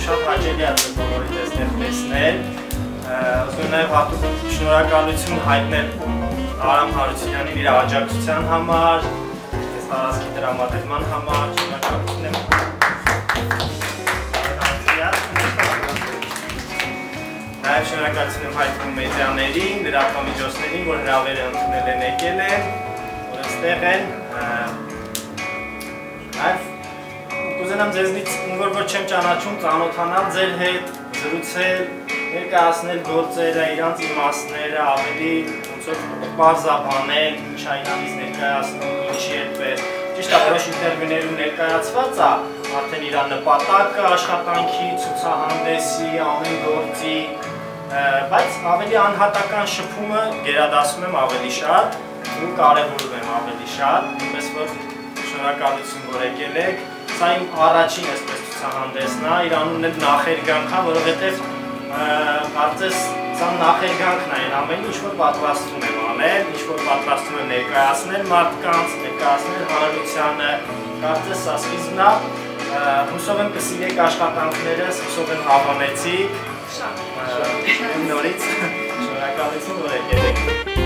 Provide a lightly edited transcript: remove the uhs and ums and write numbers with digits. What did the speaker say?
շատ հաճելի է ձեզ բոլորիդ այստեղ տեսնել։ Ուզում եմ նաև հատուկ շնորհակալություն հայտնել Արամ Հարությունյանին իր աջակցության համար, այս տարածքի տրամադրման համար, շնորհակալություն եմ։ Նաև շնորհակալություն եմ հայտնում մեդիաներին, լրատվամիջոցներին, որ հրավերը ընդունել են, եկել են, որ այստեղ են։ Նաև կուզենամ ձեզնից ում որ չեմ ճանաչում, ծանոթանալ ձեր հետ, զրուցել, ներկայացնել գործերը, իրանց իմաստները, ավելի ոնց որ բարձաբանել, ինչ է իրանից ներկայացնում, ինչի այդպես։ Ճիշտ է, որոշ ինտերվյուներում ներկայացված է արդեն իր նպատակը, աշխատանքի, ցուցահանդեսի, ամեն գործի, բայց ավելի անհատական շփումը գերադասում եմ ավելի շատ ու կարևորում եմ ավելի շատ, այնպես որ շնորհակալություն որ եկել եք։ Սա իմ առաջին այսպես ցուցահանդեսն է, իր անունն էլ նախերգանք է, որովհետև կարծես սա նախերգանքն է, ամեն ինչ որ պատրաստում եմ անել, ինչ որ պատրաստում եմ ներկայացնել մարդկանց, ներկայացնել հանրությանը, կարծես սա սկիզբն է, հուսով եմ կսիրեք աշխատանքներս, հուսով եմ հավանեցիք, նորից շնորհակալություն որ եկել եք։